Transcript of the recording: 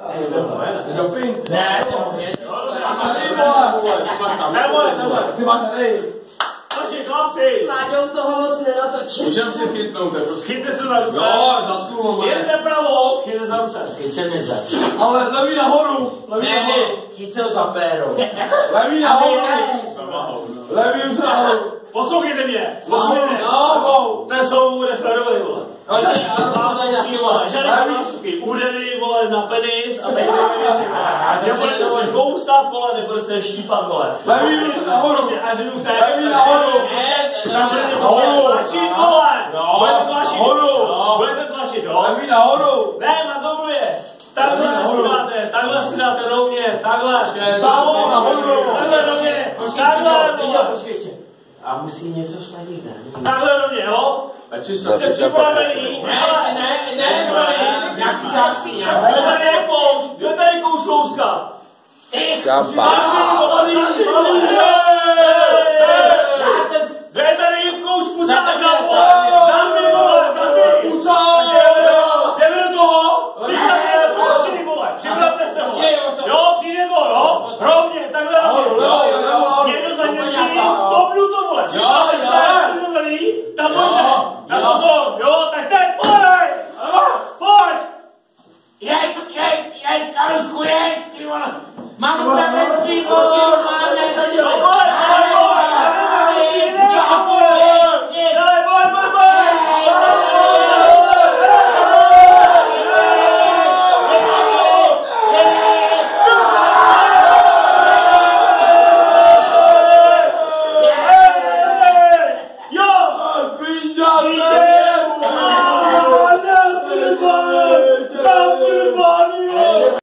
Ne, ty máš tady. Toži, chlapci! S Láďou toho moc nenatočím. Můžeme si chytnout, jako. Chyťte se za ruce. Jo, za skůl, Jedne pravo, chyťte za ruce. chyť se mi za. Ale levý nahoru. Ne, chyť se ho za péro. Levý nahoru. Levý už nahoru. Poslouchejte mě. Poslouchejte mě. No, To jsou referovi, vole. Žádný nástupky, údery, vole, na penis a takové věci. Nebudete se kousat, vole, nebudete se štípat, vole. levý už nahoru. Prostě až jdu tak. Levý nahoru. Tam budete tlačit, vole. Budete tlačit. Budete tlačit, jo. Levý nahoru. Ne, na to je. Takhle si dáte rovně, takhle. Takhle rovně, takhle, vole. Počkej ještě. A musí něco sladit, ne? Takhle rovně, jo. Jste připravený? Ne, nějaký zápsí, nějaký. Kdo je tady kouš louska? Kampa. Kdo je tady kouš pusáka? Zamí, vole, zamí. Jdeme do toho. Připravte se, vole. Jo, přijde to, jo. Rovně, takhle rovně. Někdo zaněčí, stopnu to, vole. Připravte se, tam pojďte. Na pozor, jo, tak teď, pojď. Jej, Karusku, jej, ty vole. Mám to takhle pivo.